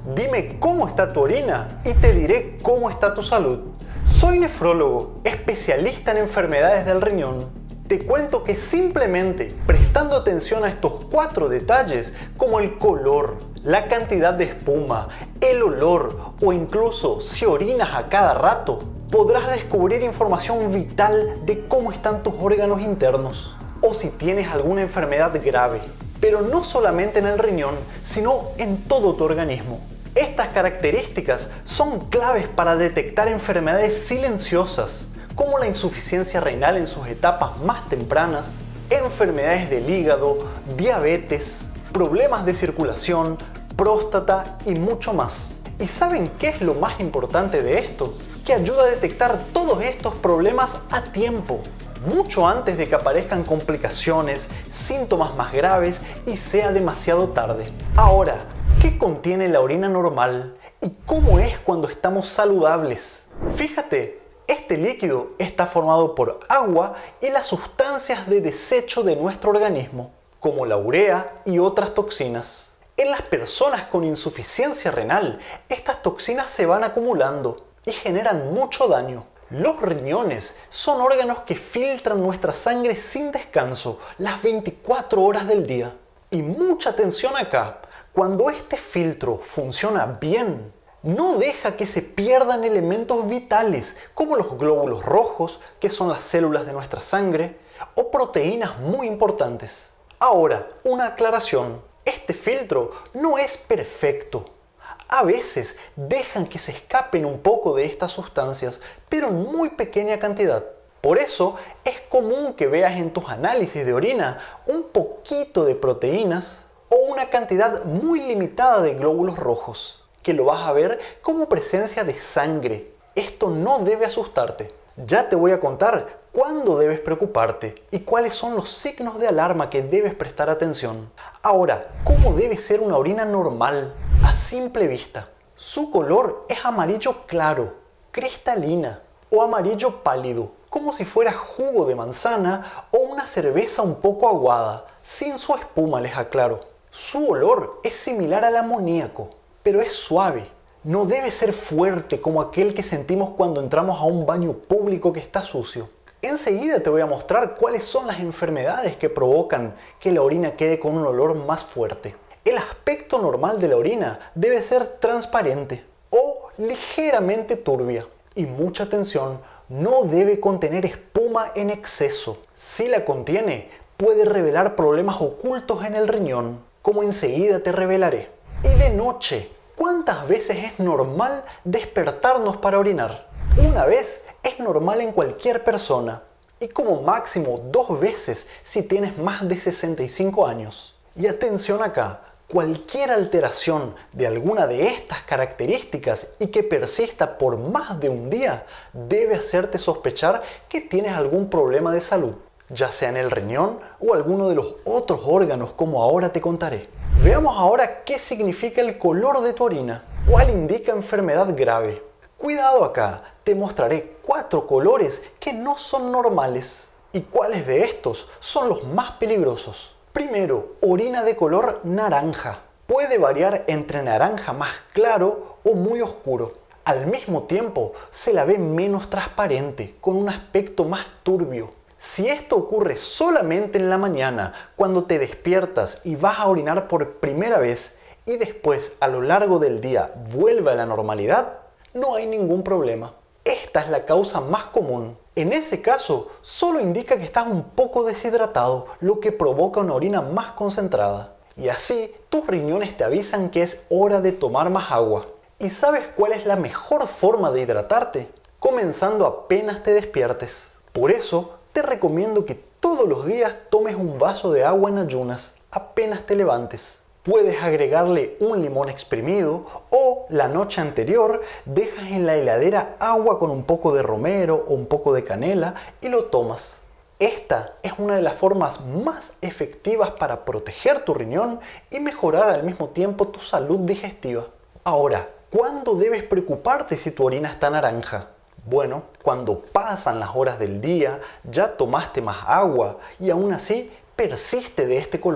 Dime cómo está tu orina y te diré cómo está tu salud. Soy nefrólogo, especialista en enfermedades del riñón. Te cuento que simplemente prestando atención a estos 4 detalles, como el color, la cantidad de espuma, el olor o incluso si orinas a cada rato, podrás descubrir información vital de cómo están tus órganos internos o si tienes alguna enfermedad grave, pero no solamente en el riñón, sino en todo tu organismo. Estas características son claves para detectar enfermedades silenciosas, como la insuficiencia renal en sus etapas más tempranas, enfermedades del hígado, diabetes, problemas de circulación, próstata y mucho más. ¿Y saben qué es lo más importante de esto? Que ayuda a detectar todos estos problemas a tiempo, mucho antes de que aparezcan complicaciones, síntomas más graves y sea demasiado tarde. Ahora, ¿qué contiene la orina normal y cómo es cuando estamos saludables? Fíjate, este líquido está formado por agua y las sustancias de desecho de nuestro organismo, como la urea y otras toxinas. En las personas con insuficiencia renal, estas toxinas se van acumulando y generan mucho daño. Los riñones son órganos que filtran nuestra sangre sin descanso las 24 horas del día. Y mucha atención acá, cuando este filtro funciona bien, no deja que se pierdan elementos vitales como los glóbulos rojos, que son las células de nuestra sangre, o proteínas muy importantes. Ahora, una aclaración. Este filtro no es perfecto. A veces dejan que se escapen un poco de estas sustancias, pero en muy pequeña cantidad. Por eso es común que veas en tus análisis de orina un poquito de proteínas o una cantidad muy limitada de glóbulos rojos, que lo vas a ver como presencia de sangre. Esto no debe asustarte. Ya te voy a contar cuándo debes preocuparte y cuáles son los signos de alarma que debes prestar atención. Ahora, ¿cómo debe ser una orina normal a simple vista? Su color es amarillo claro, cristalina o amarillo pálido, como si fuera jugo de manzana o una cerveza un poco aguada, sin su espuma, les aclaro. Su olor es similar al amoníaco, pero es suave. No debe ser fuerte como aquel que sentimos cuando entramos a un baño público que está sucio. Enseguida te voy a mostrar cuáles son las enfermedades que provocan que la orina quede con un olor más fuerte. El aspecto normal de la orina debe ser transparente o ligeramente turbia. Y mucha atención, no debe contener espuma en exceso. Si la contiene, puede revelar problemas ocultos en el riñón, como enseguida te revelaré. Y de noche, ¿cuántas veces es normal despertarnos para orinar? Una vez es normal en cualquier persona y como máximo 2 veces si tienes más de 65 años. Y atención acá, cualquier alteración de alguna de estas características y que persista por más de un día debe hacerte sospechar que tienes algún problema de salud, ya sea en el riñón o alguno de los otros órganos como ahora te contaré. Veamos ahora qué significa el color de tu orina, cuál indica enfermedad grave. Cuidado acá, te mostraré 4 colores que no son normales. ¿Y cuáles de estos son los más peligrosos? Primero, orina de color naranja. Puede variar entre naranja más claro o muy oscuro. Al mismo tiempo, se la ve menos transparente, con un aspecto más turbio. Si esto ocurre solamente en la mañana, cuando te despiertas y vas a orinar por primera vez, y después a lo largo del día vuelve a la normalidad, no hay ningún problema. Esta es la causa más común. En ese caso, solo indica que estás un poco deshidratado, lo que provoca una orina más concentrada. Y así, tus riñones te avisan que es hora de tomar más agua. ¿Y sabes cuál es la mejor forma de hidratarte? Comenzando apenas te despiertes. Por eso, te recomiendo que todos los días tomes un vaso de agua en ayunas, apenas te levantes. Puedes agregarle un limón exprimido o la noche anterior dejas en la heladera agua con un poco de romero o un poco de canela y lo tomas. Esta es una de las formas más efectivas para proteger tu riñón y mejorar al mismo tiempo tu salud digestiva. Ahora, ¿cuándo debes preocuparte si tu orina está naranja? Bueno, cuando pasan las horas del día, ya tomaste más agua y aún así persiste de este color.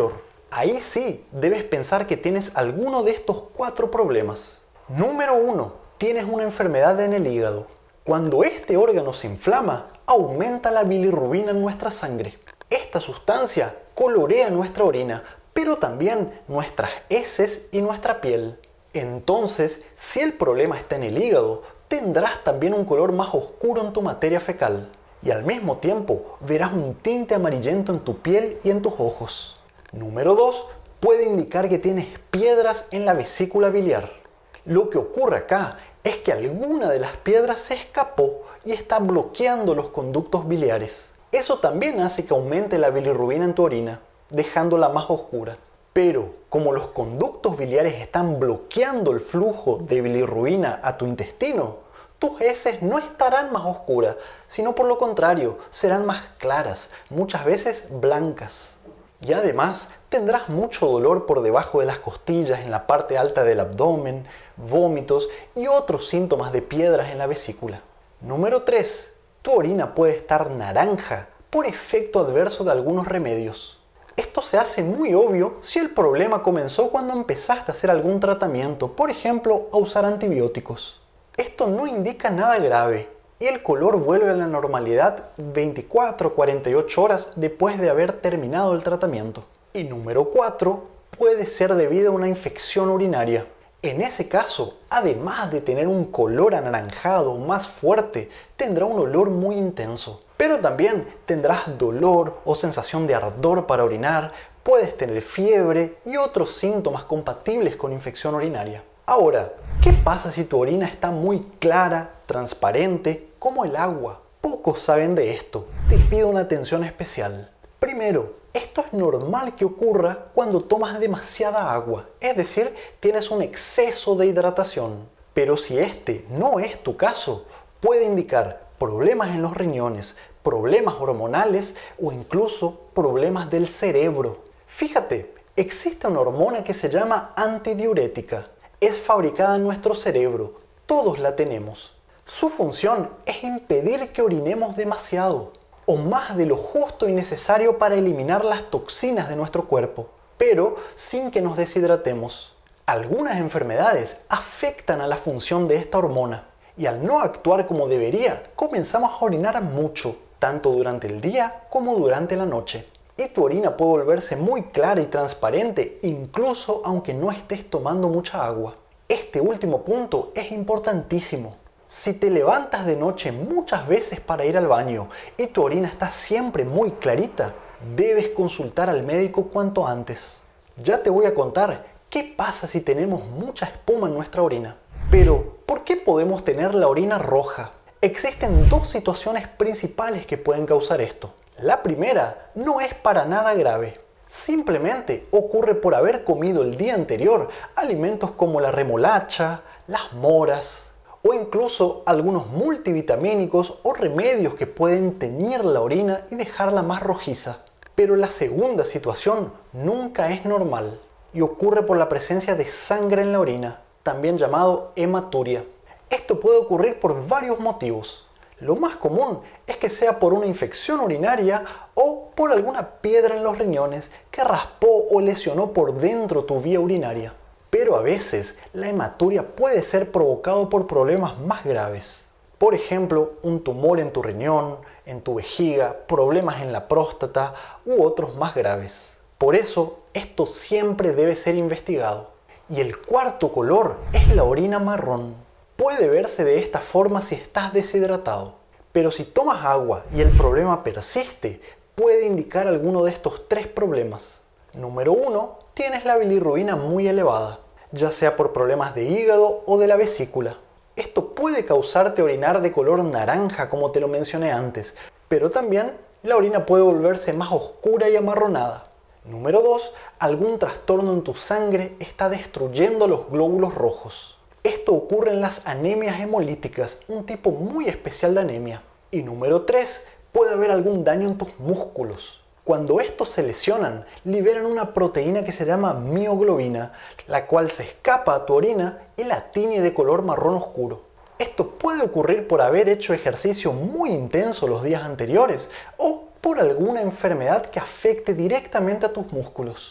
Ahí sí debes pensar que tienes alguno de estos 4 problemas. Número 1. Tienes una enfermedad en el hígado. Cuando este órgano se inflama, aumenta la bilirrubina en nuestra sangre. Esta sustancia colorea nuestra orina, pero también nuestras heces y nuestra piel. Entonces, si el problema está en el hígado, tendrás también un color más oscuro en tu materia fecal. Y al mismo tiempo, verás un tinte amarillento en tu piel y en tus ojos. Número 2. Puede indicar que tienes piedras en la vesícula biliar. Lo que ocurre acá es que alguna de las piedras se escapó y está bloqueando los conductos biliares. Eso también hace que aumente la bilirrubina en tu orina, dejándola más oscura. Pero como los conductos biliares están bloqueando el flujo de bilirrubina a tu intestino, tus heces no estarán más oscuras, sino por lo contrario, serán más claras, muchas veces blancas. Y además tendrás mucho dolor por debajo de las costillas, en la parte alta del abdomen, vómitos y otros síntomas de piedras en la vesícula. Número 3. Tu orina puede estar naranja por efecto adverso de algunos remedios. Esto se hace muy obvio si el problema comenzó cuando empezaste a hacer algún tratamiento, por ejemplo, a usar antibióticos. Esto no indica nada grave y el color vuelve a la normalidad 24 o 48 horas después de haber terminado el tratamiento. Y número 4, puede ser debido a una infección urinaria. En ese caso, además de tener un color anaranjado más fuerte, tendrá un olor muy intenso. Pero también tendrás dolor o sensación de ardor para orinar, puedes tener fiebre y otros síntomas compatibles con infección urinaria. Ahora, ¿qué pasa si tu orina está muy clara, transparente, como el agua? Pocos saben de esto. Te pido una atención especial. Primero, esto es normal que ocurra cuando tomas demasiada agua, es decir, tienes un exceso de hidratación. Pero si este no es tu caso, puede indicar problemas en los riñones, problemas hormonales o incluso problemas del cerebro. Fíjate, existe una hormona que se llama antidiurética. Es fabricada en nuestro cerebro, todos la tenemos. Su función es impedir que orinemos demasiado, o más de lo justo y necesario para eliminar las toxinas de nuestro cuerpo, pero sin que nos deshidratemos. Algunas enfermedades afectan a la función de esta hormona, y al no actuar como debería, comenzamos a orinar mucho, tanto durante el día como durante la noche. Y tu orina puede volverse muy clara y transparente, incluso aunque no estés tomando mucha agua. Este último punto es importantísimo. Si te levantas de noche muchas veces para ir al baño y tu orina está siempre muy clarita, debes consultar al médico cuanto antes. Ya te voy a contar qué pasa si tenemos mucha espuma en nuestra orina. Pero, ¿por qué podemos tener la orina roja? Existen 2 situaciones principales que pueden causar esto. La primera no es para nada grave. Simplemente ocurre por haber comido el día anterior alimentos como la remolacha, las moras o incluso algunos multivitamínicos o remedios que pueden teñir la orina y dejarla más rojiza. Pero la segunda situación nunca es normal y ocurre por la presencia de sangre en la orina, también llamado hematuria. Esto puede ocurrir por varios motivos. Lo más común es que sea por una infección urinaria o por alguna piedra en los riñones que raspó o lesionó por dentro tu vía urinaria. Pero a veces la hematuria puede ser provocado por problemas más graves. Por ejemplo, un tumor en tu riñón, en tu vejiga, problemas en la próstata u otros más graves. Por eso, esto siempre debe ser investigado. Y el cuarto color es la orina marrón. Puede verse de esta forma si estás deshidratado. Pero si tomas agua y el problema persiste, puede indicar alguno de estos 3 problemas. Número 1. Tienes la bilirrubina muy elevada, ya sea por problemas de hígado o de la vesícula. Esto puede causarte orinar de color naranja, como te lo mencioné antes, pero también la orina puede volverse más oscura y amarronada. Número 2. Algún trastorno en tu sangre está destruyendo los glóbulos rojos. Esto ocurre en las anemias hemolíticas, un tipo muy especial de anemia. Y número 3. Puede haber algún daño en tus músculos. Cuando estos se lesionan, liberan una proteína que se llama mioglobina, la cual se escapa a tu orina y la tiñe de color marrón oscuro. Esto puede ocurrir por haber hecho ejercicio muy intenso los días anteriores o por alguna enfermedad que afecte directamente a tus músculos.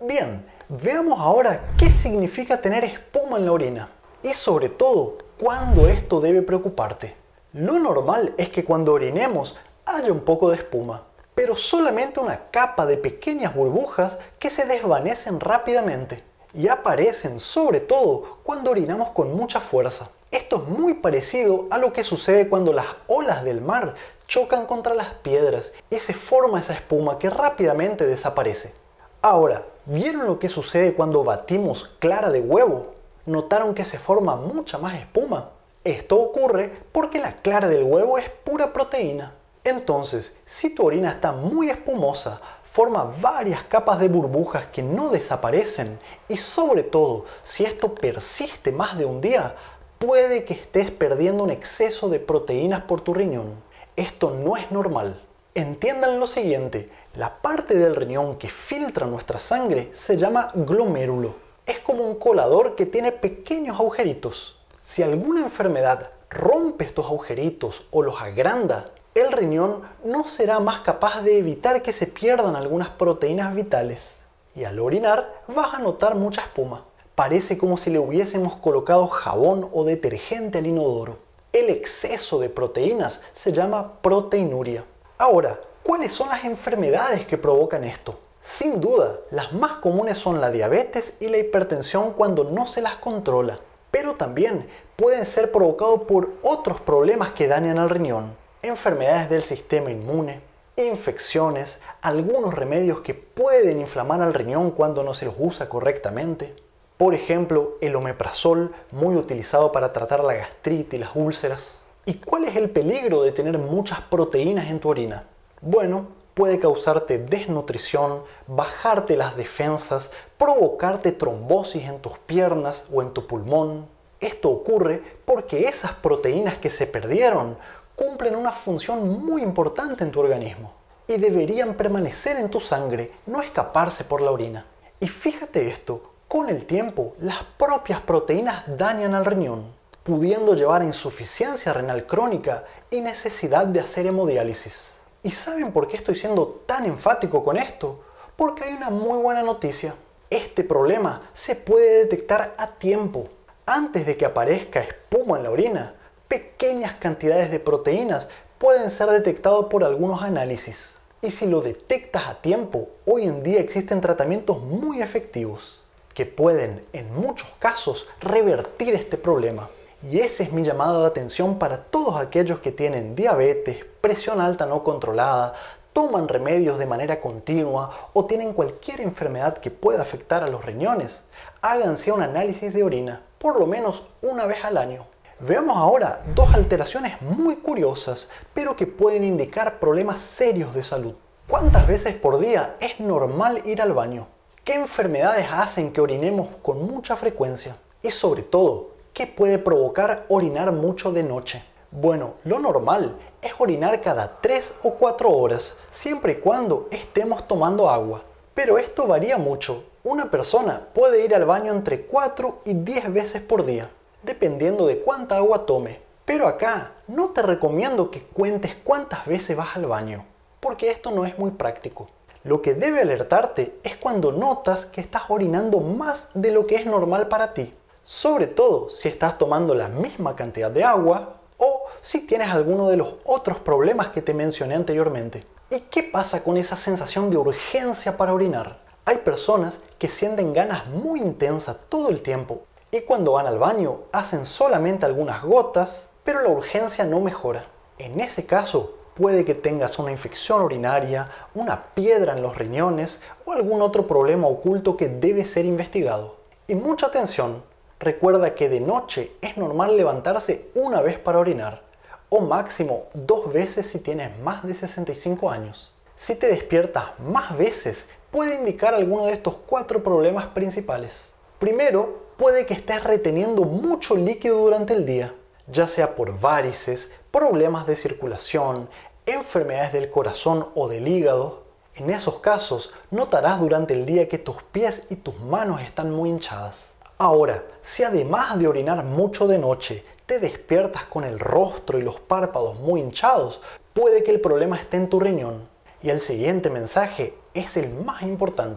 Bien, veamos ahora qué significa tener espuma en la orina y sobre todo, cuándo esto debe preocuparte. Lo normal es que cuando orinemos haya un poco de espuma, pero solamente una capa de pequeñas burbujas que se desvanecen rápidamente y aparecen sobre todo cuando orinamos con mucha fuerza. Esto es muy parecido a lo que sucede cuando las olas del mar chocan contra las piedras y se forma esa espuma que rápidamente desaparece. Ahora, ¿vieron lo que sucede cuando batimos clara de huevo? ¿Notaron que se forma mucha más espuma? Esto ocurre porque la clara del huevo es pura proteína. Entonces, si tu orina está muy espumosa, forma varias capas de burbujas que no desaparecen y sobre todo, si esto persiste más de un día, puede que estés perdiendo un exceso de proteínas por tu riñón. Esto no es normal. Entiendan lo siguiente, la parte del riñón que filtra nuestra sangre se llama glomérulo. Es como un colador que tiene pequeños agujeritos. Si alguna enfermedad rompe estos agujeritos o los agranda, el riñón no será más capaz de evitar que se pierdan algunas proteínas vitales. Y al orinar vas a notar mucha espuma. Parece como si le hubiésemos colocado jabón o detergente al inodoro. El exceso de proteínas se llama proteinuria. Ahora, ¿cuáles son las enfermedades que provocan esto? Sin duda, las más comunes son la diabetes y la hipertensión cuando no se las controla. Pero también pueden ser provocados por otros problemas que dañan al riñón. Enfermedades del sistema inmune, infecciones, algunos remedios que pueden inflamar al riñón cuando no se los usa correctamente. Por ejemplo, el omeprazol, muy utilizado para tratar la gastritis y las úlceras. ¿Y cuál es el peligro de tener muchas proteínas en tu orina? Bueno, puede causarte desnutrición, bajarte las defensas, provocarte trombosis en tus piernas o en tu pulmón. Esto ocurre porque esas proteínas que se perdieron cumplen una función muy importante en tu organismo y deberían permanecer en tu sangre, no escaparse por la orina. Y fíjate esto, con el tiempo las propias proteínas dañan al riñón, pudiendo llevar a insuficiencia renal crónica y necesidad de hacer hemodiálisis. ¿Y saben por qué estoy siendo tan enfático con esto? Porque hay una muy buena noticia. Este problema se puede detectar a tiempo. Antes de que aparezca espuma en la orina, pequeñas cantidades de proteínas pueden ser detectados por algunos análisis. Y si lo detectas a tiempo, hoy en día existen tratamientos muy efectivos que pueden, en muchos casos, revertir este problema. Y ese es mi llamado de atención para todos aquellos que tienen diabetes, presión alta no controlada, toman remedios de manera continua o tienen cualquier enfermedad que pueda afectar a los riñones. Háganse un análisis de orina, por lo menos una vez al año. Veamos ahora dos alteraciones muy curiosas, pero que pueden indicar problemas serios de salud. ¿Cuántas veces por día es normal ir al baño? ¿Qué enfermedades hacen que orinemos con mucha frecuencia? Y sobre todo, ¿qué puede provocar orinar mucho de noche? Bueno, lo normal es orinar cada 3 o 4 horas, siempre y cuando estemos tomando agua. Pero esto varía mucho. Una persona puede ir al baño entre 4 y 10 veces por día, dependiendo de cuánta agua tome. Pero acá no te recomiendo que cuentes cuántas veces vas al baño, porque esto no es muy práctico. Lo que debe alertarte es cuando notas que estás orinando más de lo que es normal para ti. Sobre todo si estás tomando la misma cantidad de agua o si tienes alguno de los otros problemas que te mencioné anteriormente. ¿Y qué pasa con esa sensación de urgencia para orinar? Hay personas que sienten ganas muy intensas todo el tiempo y cuando van al baño hacen solamente algunas gotas, pero la urgencia no mejora. En ese caso, puede que tengas una infección urinaria, una piedra en los riñones o algún otro problema oculto que debe ser investigado. Y mucha atención, recuerda que de noche es normal levantarse una vez para orinar, o máximo 2 veces si tienes más de 65 años. Si te despiertas más veces, puede indicar alguno de estos 4 problemas principales. Primero, puede que estés reteniendo mucho líquido durante el día, ya sea por varices, problemas de circulación, enfermedades del corazón o del hígado. En esos casos, notarás durante el día que tus pies y tus manos están muy hinchadas. Ahora, si además de orinar mucho de noche, te despiertas con el rostro y los párpados muy hinchados, puede que el problema esté en tu riñón. Y el siguiente mensaje es el más importante.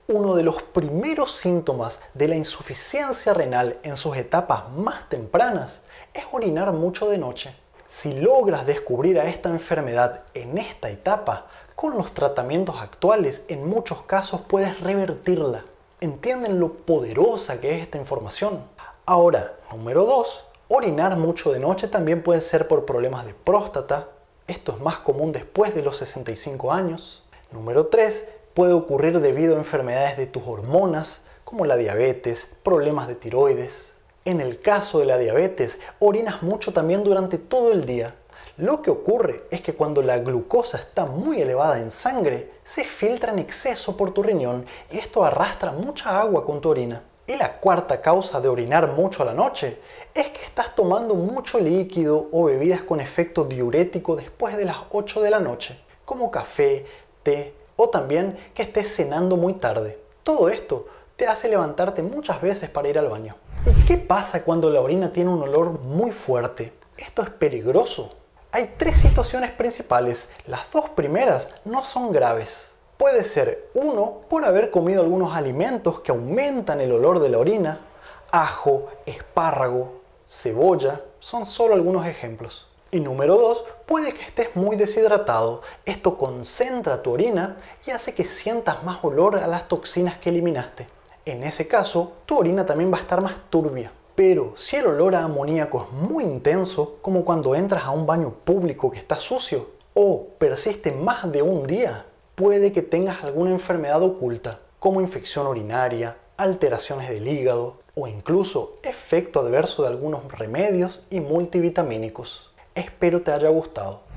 Uno de los primeros síntomas de la insuficiencia renal en sus etapas más tempranas es orinar mucho de noche. Si logras descubrir a esta enfermedad en esta etapa, con los tratamientos actuales en muchos casos puedes revertirla. ¿Entienden lo poderosa que es esta información? Ahora, número 2. Orinar mucho de noche también puede ser por problemas de próstata. Esto es más común después de los 65 años. Número 3. Puede ocurrir debido a enfermedades de tus hormonas, como la diabetes, problemas de tiroides. En el caso de la diabetes, orinas mucho también durante todo el día. Lo que ocurre es que cuando la glucosa está muy elevada en sangre, se filtra en exceso por tu riñón y esto arrastra mucha agua con tu orina. Y la cuarta causa de orinar mucho a la noche es que estás tomando mucho líquido o bebidas con efecto diurético después de las 8 de la noche, como café, té o también que estés cenando muy tarde. Todo esto te hace levantarte muchas veces para ir al baño. ¿Y qué pasa cuando la orina tiene un olor muy fuerte? Esto es peligroso. Hay 3 situaciones principales. Las 2 primeras no son graves. Puede ser 1 por haber comido algunos alimentos que aumentan el olor de la orina. Ajo, espárrago, cebolla son solo algunos ejemplos. Y número 2, puede que estés muy deshidratado. Esto concentra tu orina y hace que sientas más olor a las toxinas que eliminaste. En ese caso, tu orina también va a estar más turbia. Pero si el olor a amoníaco es muy intenso, como cuando entras a un baño público que está sucio, o persiste más de un día, puede que tengas alguna enfermedad oculta, como infección urinaria, alteraciones del hígado, o incluso efecto adverso de algunos remedios y multivitamínicos. Espero te haya gustado.